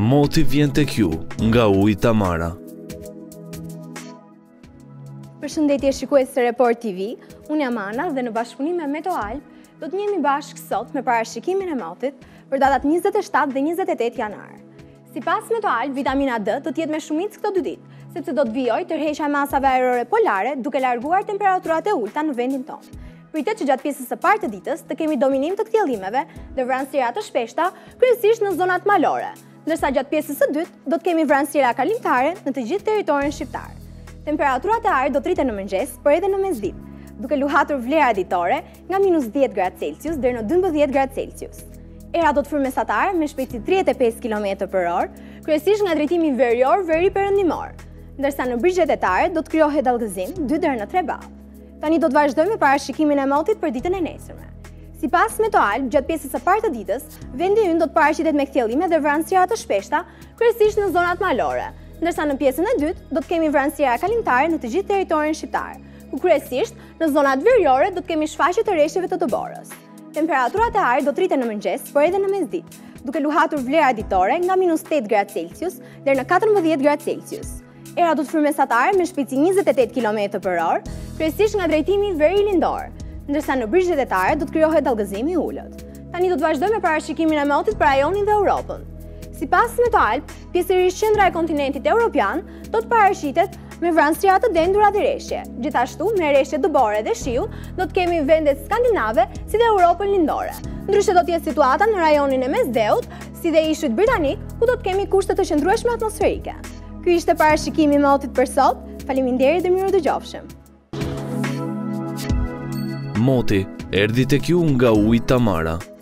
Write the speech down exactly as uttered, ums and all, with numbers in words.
Moti vjen tek ju nga Uji Tamara. Përshëndetje shikues të Report T V, unë jam Ana dhe në bashkëpunim me Meto Alp do të njemi bashkë sot me parashikimin e motit për datat njëzet e shtatë dhe njëzet e tetë janar. Sipas Meto Alp, vitamina D do të jetë me shumicë këto dy ditë, sepse do të vijojë tërheqja e masave ajrore polare duke larguar temperaturat e ulta në vendin tonë. Pritet që gjatë pjesës së parë të ditës të kemi dominim të ktjellimeve dhe vranësira të shpeshta, kryesisht në zonat malore, ndërsa gjatë pjesës së dytë do të kemi vranësira kalimtare në të gjithë territorin shqiptar. Temperaturat e ajrit do të rriten në mëngjes, por edhe në mesditë, duke luhatur vlera ditore nga minus dhjetë gradë Celsius deri në dymbëdhjetë gradë Celsius. Era do të frymë mesatar me shpejtësi tridhjetë e pesë kilometra për orë, kryesisht nga drejtimi verior veri perëndimor, ndërsa në brigjet etare do të krijohet dallgëzim dy deri në tre ball. Tani do të vazhdojmë me parashikimin e motit për ditën e nesërme. Sipas Meto Alp, gjatë pjesës së parë të ditës, vendi ynë do të paraqitet me ktjellime dhe vranësira të shpeshta, kryesisht në zonat malore, ndërsa në pjesën e dytë do të kemi vranësira kalimtare në të gjithë territorin shqiptar, ku kryesisht në zonat veriore do të kemi shfaqje të rreshjeve të të borës. Temperaturat e ajrit do të rriten në mëngjes, por edhe në mesditë, duke luhatur vlera ditore nga minus tetë gradë Celsius deri në katërmbëdhjetë gradë Celsius. Era do të frymë mesatar me shpejtësi njëzet e tetë kilometra për orë, kryesisht nga drejtimi veri lindor, ndërsa në brigjet etare do të krijohet dallgëzim i ulët. Tani do të vazhdojmë me parashikimin e motit për rajonin dhe Europën. Sipas Meto Alp, pjesërisht qendra e kontinentit evropian do të paraqitet me vranësira të dendura dhe rreshje. Gjithashtu, me rreshje dëbore dhe shiu, do të kemi vendet skandinave si dhe Europën lindore. Ndryshe do të jetë situata në rajonin e Mesdheut, si dhe Ishujt Britanik, ku do të kemi kushte të qëndrueshme atmosferike. Ky ishte parashikimi i motit për sot. Faleminderit dhe miru dëgjofshëm. Moti erdhi tek ju nga Uji Tamara.